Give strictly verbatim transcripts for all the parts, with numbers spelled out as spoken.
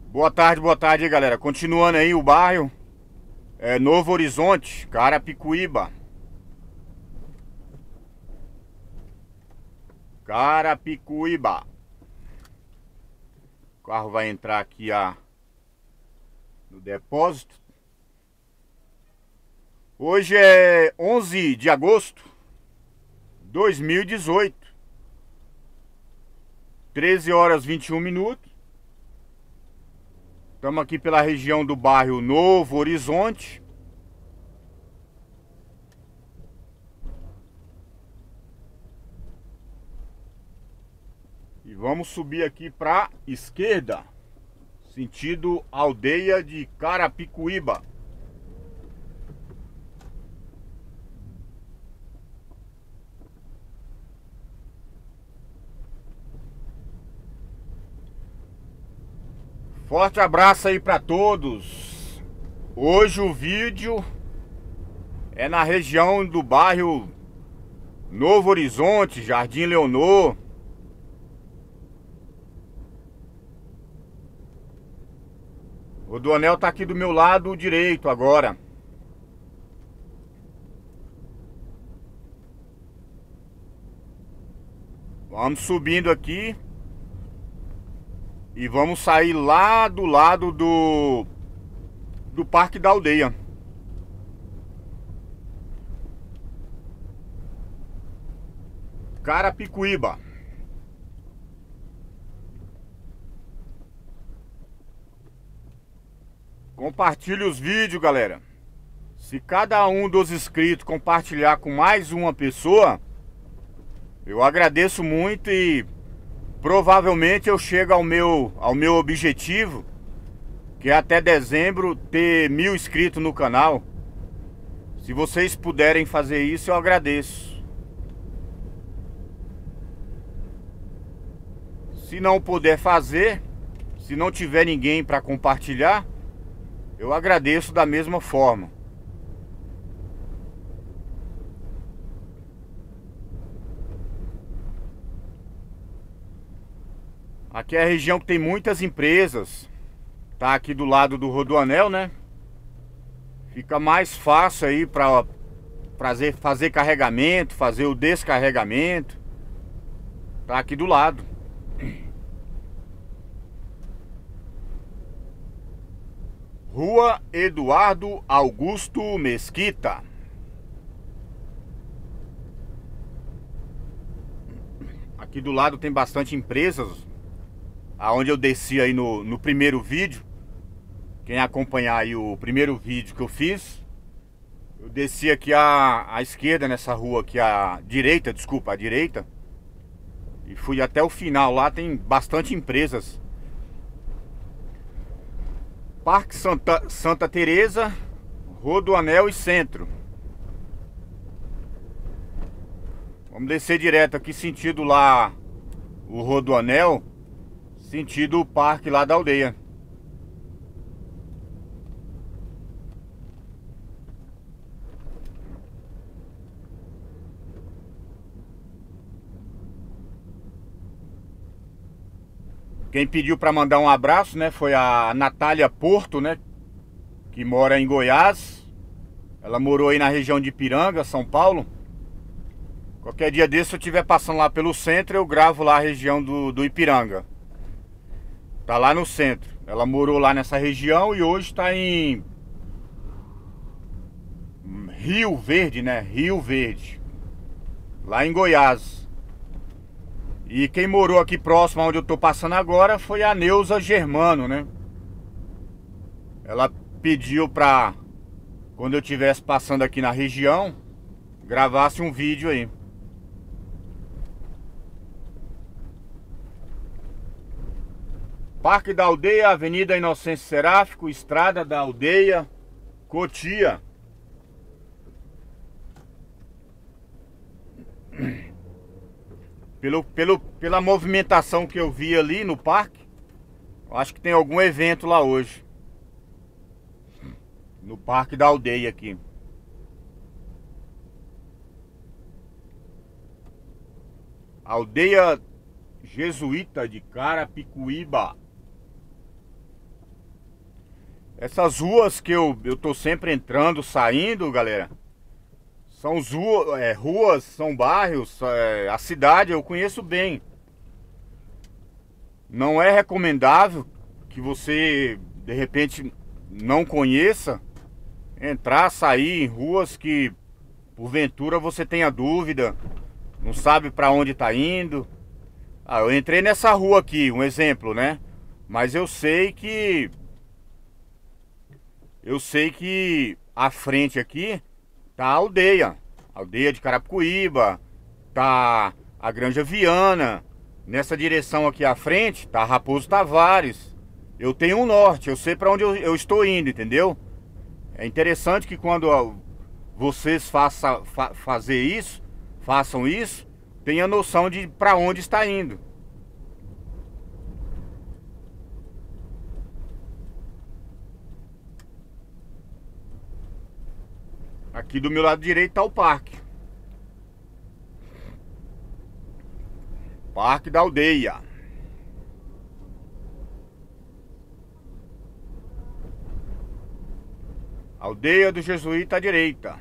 Boa tarde, boa tarde, galera. Continuando aí o bairro é, Novo Horizonte, Carapicuíba. Carapicuíba. O carro vai entrar aqui a, no depósito. Hoje é onze de agosto de dois mil e dezoito. treze horas e vinte e um minutos. Estamos aqui pela região do bairro Novo Horizonte. E vamos subir aqui para esquerda, sentido aldeia de Carapicuíba. Forte abraço aí para todos. Hoje o vídeo é na região do bairro Novo Horizonte, Jardim Leonor. O Rodoanel tá aqui do meu lado direito agora. Vamos subindo aqui. E vamos sair lá do lado do do Parque da Aldeia. Carapicuíba. Compartilhe os vídeos, galera. Se cada um dos inscritos compartilhar com mais uma pessoa, eu agradeço muito e provavelmente eu chego ao meu, ao meu objetivo, que é até dezembro ter mil inscritos no canal. Se vocês puderem fazer isso, eu agradeço. Se não puder fazer, se não tiver ninguém para compartilhar, eu agradeço da mesma forma. Aqui é a região que tem muitas empresas. Tá aqui do lado do Rodoanel, né? Fica mais fácil aí para fazer, fazer carregamento, fazer o descarregamento. Tá aqui do lado. Rua Eduardo Augusto Mesquita. Aqui do lado tem bastante empresas. Aonde eu desci aí no, no primeiro vídeo. Quem acompanhar aí o primeiro vídeo que eu fiz, eu desci aqui à, à esquerda nessa rua aqui, à direita, desculpa, à direita. E fui até o final, lá tem bastante empresas. Parque Santa, Santa Teresa, Rodoanel e Centro. Vamos descer direto aqui, sentido lá o Rodoanel, sentido o parque lá da aldeia. Quem pediu para mandar um abraço, né, foi a Natália Porto, né, que mora em Goiás. Ela morou aí na região de Ipiranga, São Paulo. Qualquer dia desse, se eu estiver passando lá pelo centro, eu gravo lá a região do, do Ipiranga. Tá lá no centro. Ela morou lá nessa região e hoje tá em Rio Verde, né? Rio Verde. Lá em Goiás. E quem morou aqui próximo onde eu tô passando agora foi a Neuza Germano, né? Ela pediu pra, quando eu estivesse passando aqui na região, gravasse um vídeo aí. Parque da Aldeia, Avenida Inocêncio Seráfico, Estrada da Aldeia, Cotia. Pelo, pelo, pela movimentação que eu vi ali no parque, eu acho que tem algum evento lá hoje. No Parque da Aldeia aqui. Aldeia Jesuíta de Carapicuíba. Essas ruas que eu, eu tô sempre entrando, saindo, galera, são ruas, é, ruas, são bairros, é, a cidade eu conheço bem. Não é recomendável que você, de repente, não conheça, entrar, sair em ruas que, porventura, você tenha dúvida, não sabe para onde tá indo. Ah, eu entrei nessa rua aqui, um exemplo, né? Mas eu sei que... Eu sei que à frente aqui tá a aldeia. A aldeia de Carapicuíba, tá a Granja Viana. Nessa direção aqui à frente tá Raposo Tavares. Eu tenho um norte, eu sei para onde eu, eu estou indo, entendeu? É interessante que quando vocês façam fa, fazer isso, façam isso, tenha noção de para onde está indo. Aqui do meu lado direito tá o parque. Parque da Aldeia. Aldeia do Jesuíta à direita.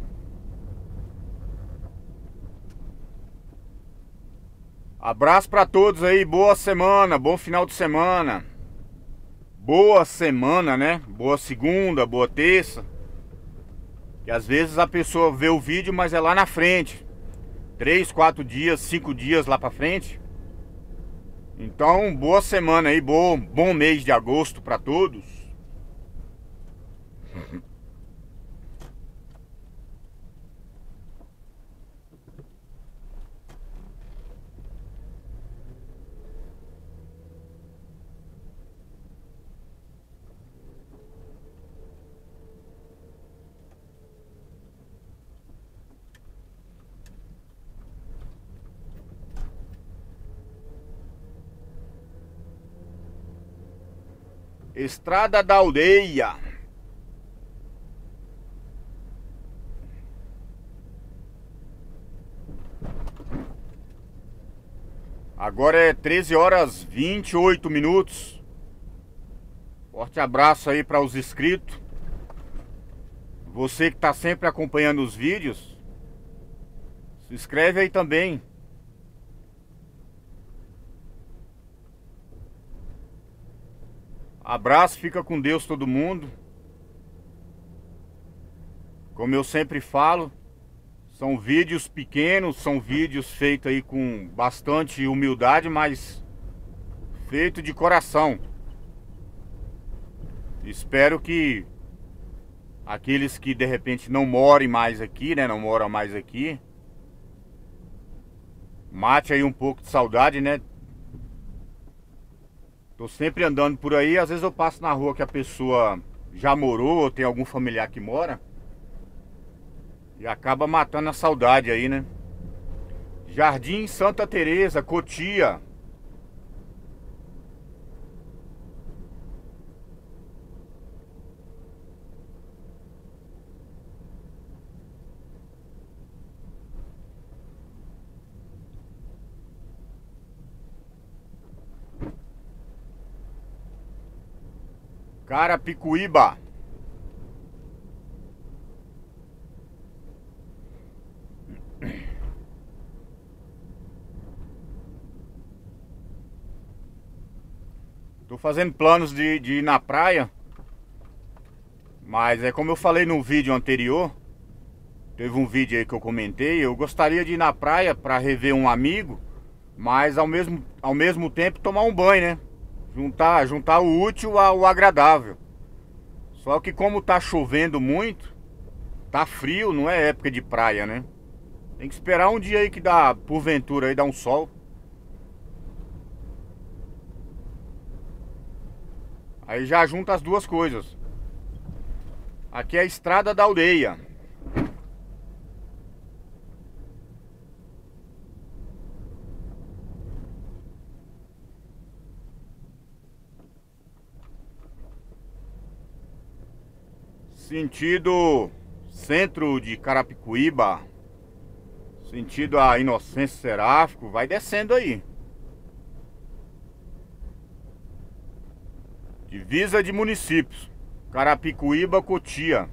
Abraço para todos aí, boa semana, bom final de semana. Boa semana, né? Boa segunda, boa terça. Que às vezes a pessoa vê o vídeo, mas é lá na frente. Três, quatro dias, cinco dias lá pra frente. Então, boa semana aí, bom, bom mês de agosto pra todos. Estrada da Aldeia. Agora é treze horas e vinte e oito minutos. Forte abraço aí para os inscritos. Você que está sempre acompanhando os vídeos, se inscreve aí também. Abraço, fica com Deus todo mundo. Como eu sempre falo, são vídeos pequenos, são vídeos feitos aí com bastante humildade, mas feito de coração. Espero que aqueles que de repente não morem mais aqui, né, não moram mais aqui, mate aí um pouco de saudade, né? Tô sempre andando por aí, às vezes eu passo na rua que a pessoa já morou ou tem algum familiar que mora e acaba matando a saudade aí, né? Jardim Santa Teresa, Cotia. Carapicuíba. Tô fazendo planos de, de ir na praia, mas é como eu falei no vídeo anterior. Teve um vídeo aí que eu comentei. Eu gostaria de ir na praia para rever um amigo, mas ao mesmo, ao mesmo tempo tomar um banho, né? Juntar, juntar o útil ao agradável. Só que como tá chovendo muito, tá frio, não é época de praia, né? Tem que esperar um dia aí que dá, porventura aí dá um sol. Aí já junta as duas coisas. Aqui é a Estrada da Aldeia. Sentido centro de Carapicuíba, sentido a Inocêncio Seráfico, vai descendo aí. Divisa de municípios. Carapicuíba, Cotia.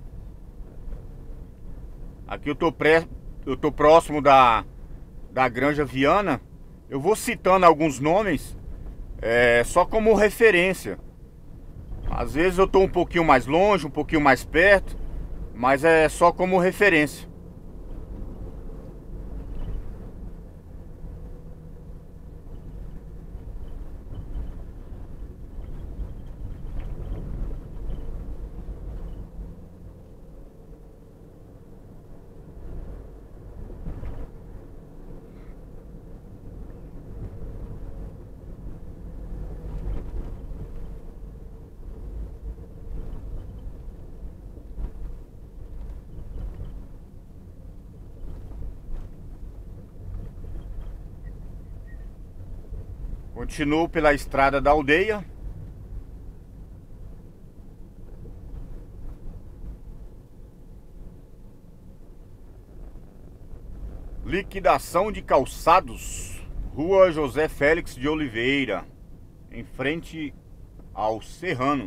Aqui eu tô, pré, eu tô próximo da, da Granja Viana. Eu vou citando alguns nomes é, só como referência. Às vezes eu tô um pouquinho mais longe, um pouquinho mais perto, mas é só como referência. Continuo pela estrada da aldeia. Liquidação de calçados, Rua José Félix de Oliveira, em frente ao Serrano.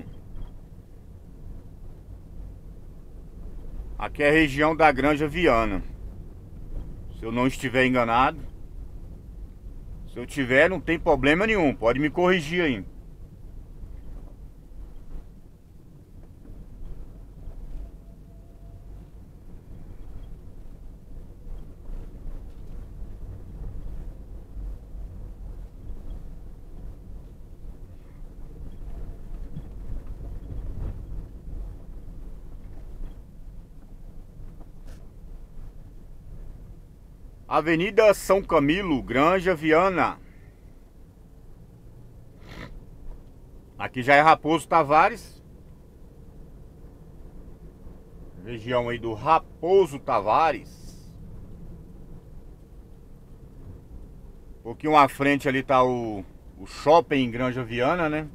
Aqui é a região da Granja Viana, se eu não estiver enganado. Se eu tiver, não tem problema nenhum, pode me corrigir aí. Avenida São Camilo, Granja Viana. Aqui já é Raposo Tavares. Região aí do Raposo Tavares. Um pouquinho à frente ali tá o, o shopping Granja Viana, né?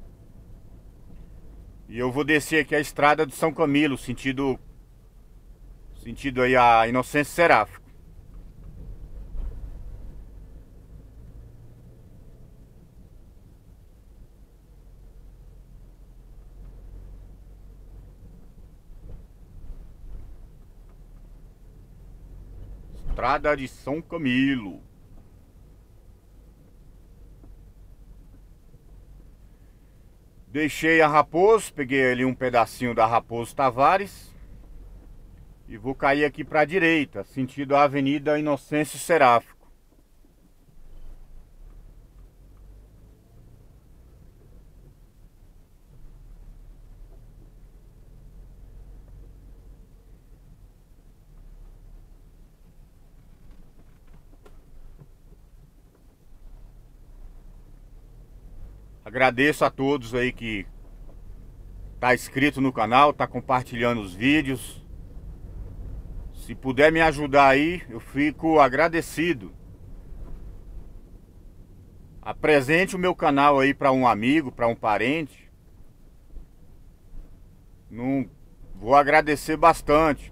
E eu vou descer aqui a estrada do São Camilo, sentido sentido aí a Inocêncio Seráfico. Estrada de São Camilo. Deixei a Raposo, peguei ali um pedacinho da Raposo Tavares e vou cair aqui para a direita, sentido a Avenida Inocêncio Seráfico. Agradeço a todos aí que tá inscrito no canal, tá compartilhando os vídeos. Se puder me ajudar aí, eu fico agradecido. Apresente o meu canal aí para um amigo, para um parente. Não vou agradecer bastante.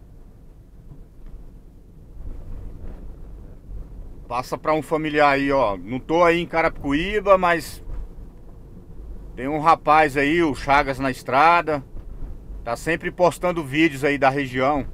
Passa para um familiar aí, ó. Não tô aí em Carapicuíba, mas tem um rapaz aí, o Chagas na estrada. Tá sempre postando vídeos aí da região.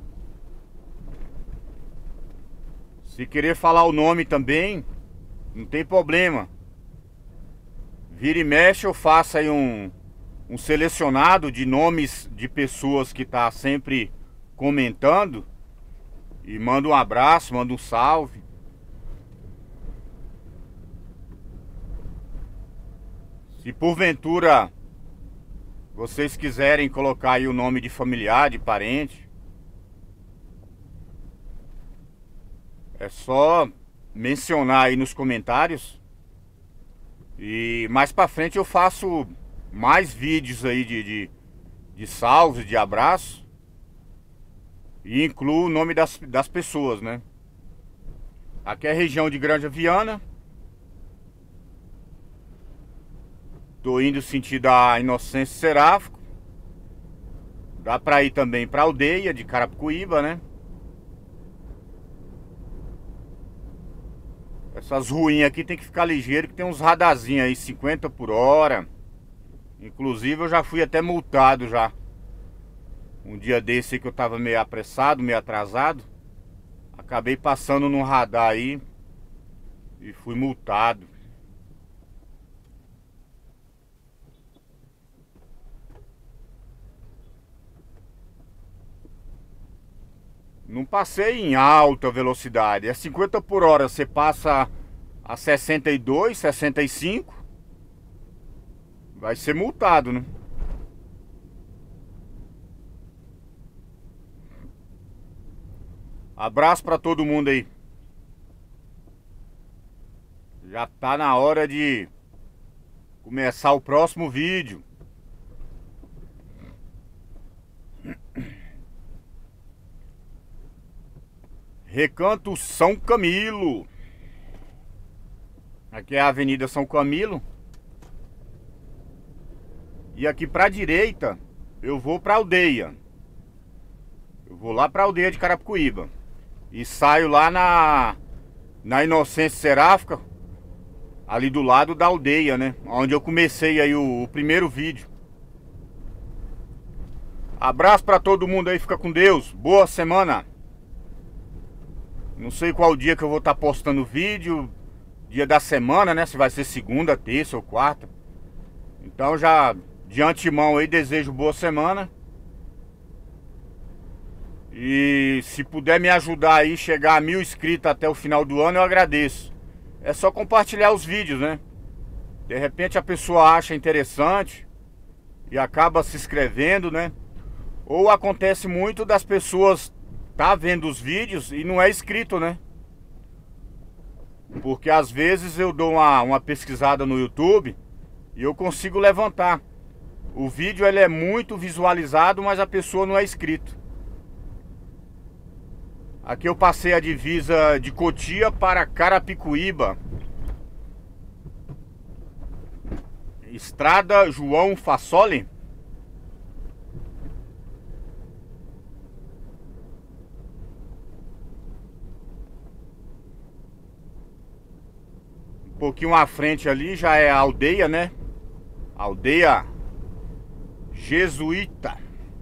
Se querer falar o nome também, não tem problema. Vira e mexe, eu faço aí um, um selecionado de nomes de pessoas que tá sempre comentando. E mando um abraço, mando um salve. Se porventura vocês quiserem colocar aí o nome de familiar, de parente, é só mencionar aí nos comentários. E mais pra frente eu faço mais vídeos aí de, de, de salve, de abraço. E incluo o nome das, das pessoas, né? Aqui é a região de Granja Viana. Tô indo sentido a Inocêncio Seráfico. Dá pra ir também pra aldeia de Carapicuíba, né? Essas ruínas aqui tem que ficar ligeiro, que tem uns radarzinhos aí, cinquenta por hora. Inclusive eu já fui até multado já Um dia desse que eu tava meio apressado, meio atrasado, acabei passando no radar aí e fui multado. Não passei em alta velocidade, é cinquenta por hora, você passa a sessenta e dois, sessenta e cinco, vai ser multado, né? Abraço pra todo mundo aí. Já tá na hora de começar o próximo vídeo. Recanto São Camilo. Aqui é a Avenida São Camilo. E aqui pra direita eu vou pra aldeia. Eu vou lá pra aldeia de Carapicuíba. E saio lá na Na Inocência Seráfica, ali do lado da aldeia, né? Onde eu comecei aí o, o primeiro vídeo. Abraço pra todo mundo aí, fica com Deus. Boa semana. Não sei qual dia que eu vou estar postando vídeo, dia da semana, né? Se vai ser segunda, terça ou quarta. Então já de antemão aí desejo boa semana. E se puder me ajudar aí, chegar a mil inscritos até o final do ano, eu agradeço. É só compartilhar os vídeos, né? De repente a pessoa acha interessante e acaba se inscrevendo, né? Ou acontece muito das pessoas tá vendo os vídeos e não é inscrito, né? Porque às vezes eu dou uma, uma pesquisada no YouTube e eu consigo levantar. O vídeo ele é muito visualizado, mas a pessoa não é inscrito. Aqui eu passei a divisa de Cotia para Carapicuíba. Estrada João Fassoli. Um pouquinho à frente ali já é a aldeia, né? Aldeia Jesuíta.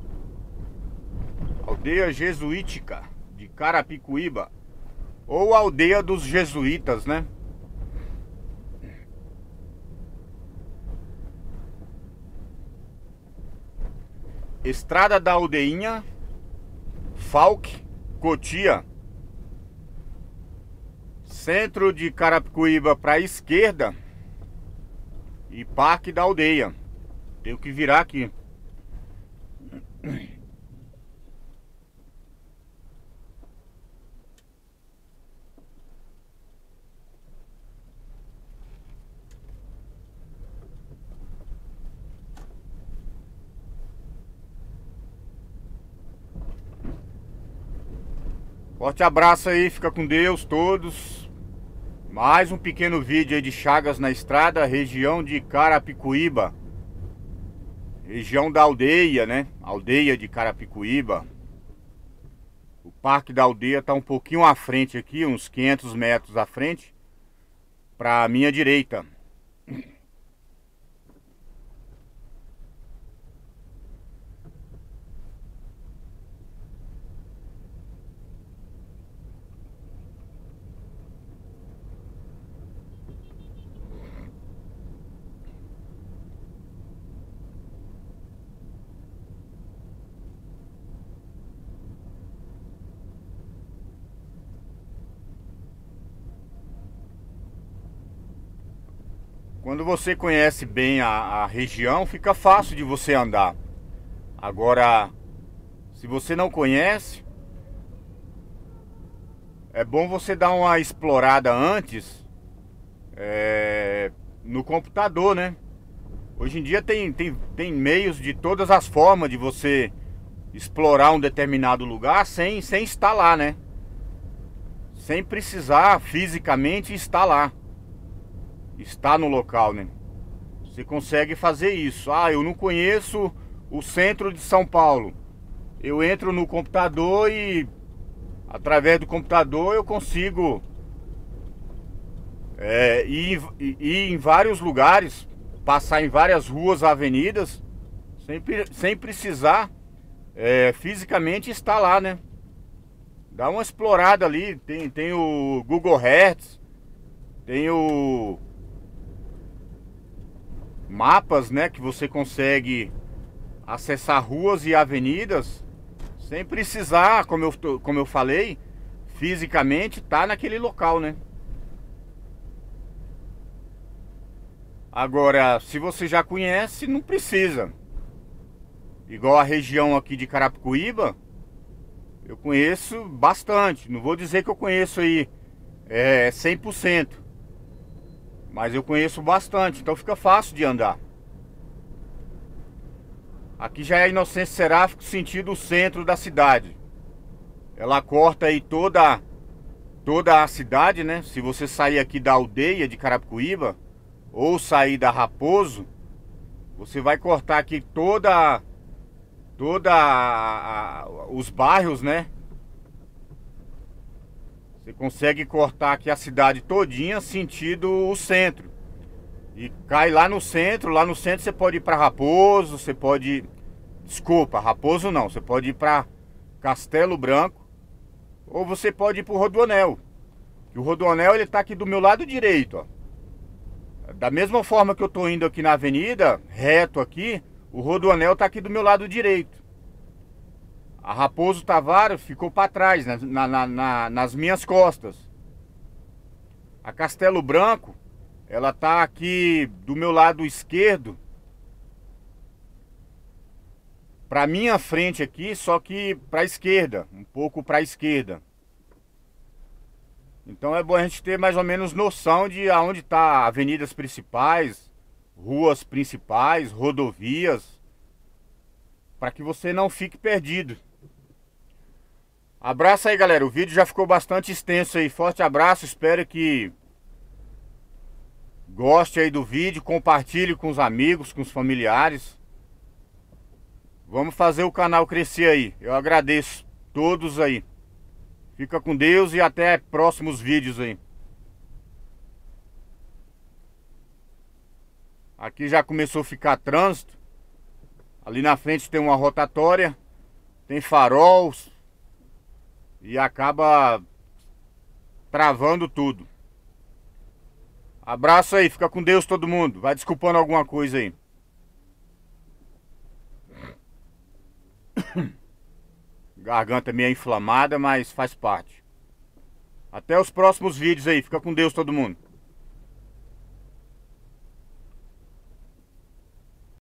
Aldeia Jesuítica de Carapicuíba. Ou aldeia dos jesuítas, né? Estrada da Aldeinha, Falque, Cotia. Centro de Carapicuíba para a esquerda e Parque da Aldeia. Tenho que virar aqui. Forte abraço aí, fica com Deus todos. Mais um pequeno vídeo aí de Chagas na Estrada, região de Carapicuíba. Região da aldeia, né? Aldeia de Carapicuíba. O Parque da Aldeia tá um pouquinho à frente aqui, uns quinhentos metros à frente, pra minha direita. Quando você conhece bem a, a região, fica fácil de você andar. Agora, se você não conhece, é bom você dar uma explorada antes é, no computador, né? Hoje em dia tem, tem, tem meios de todas as formas de você explorar um determinado lugar sem, sem estar lá, né? Sem precisar fisicamente estar lá. Está no local, né? Você consegue fazer isso. Ah, eu não conheço o centro de São Paulo. Eu entro no computador e através do computador eu consigo é, ir, ir em vários lugares, passar em várias ruas, avenidas, sem, sem precisar é, fisicamente está lá, né? Dá uma explorada ali, tem, tem o Google Earth, tem o mapas, né, que você consegue acessar ruas e avenidas sem precisar, como eu, como eu falei, fisicamente tá naquele local, né? Agora, se você já conhece, não precisa. Igual a região aqui de Carapicuíba, eu conheço bastante. Não vou dizer que eu conheço aí é, cem por cento, mas eu conheço bastante, então fica fácil de andar. Aqui já é a Inocêncio Seráfico, sentido centro da cidade. Ela corta aí toda, toda a cidade, né? Se você sair aqui da aldeia de Carapicuíba ou sair da Raposo, você vai cortar aqui toda, toda a, a, os bairros, né? Você consegue cortar aqui a cidade todinha sentido o centro. E cai lá no centro, lá no centro você pode ir para Raposo, você pode... Desculpa, Raposo não, você pode ir para Castelo Branco, ou você pode ir para o Rodoanel. O Rodoanel ele tá aqui do meu lado direito, ó. Da mesma forma que eu tô indo aqui na avenida, reto aqui, o Rodoanel tá aqui do meu lado direito. A Raposo Tavares ficou para trás, na, na, na, nas minhas costas. A Castelo Branco, ela tá aqui do meu lado esquerdo, para minha frente aqui, só que para a esquerda, um pouco para a esquerda. Então é bom a gente ter mais ou menos noção de aonde tá avenidas principais, ruas principais, rodovias, para que você não fique perdido. Abraço aí, galera. O vídeo já ficou bastante extenso aí. Forte abraço, espero que goste aí do vídeo, compartilhe com os amigos, com os familiares. Vamos fazer o canal crescer aí. Eu agradeço todos aí. Fica com Deus e até próximos vídeos aí. Aqui já começou a ficar trânsito. Ali na frente tem uma rotatória, tem faróis e acaba travando tudo. Abraço aí, fica com Deus todo mundo. Vai desculpando alguma coisa aí. Garganta meio inflamada, mas faz parte. Até os próximos vídeos aí. Fica com Deus todo mundo.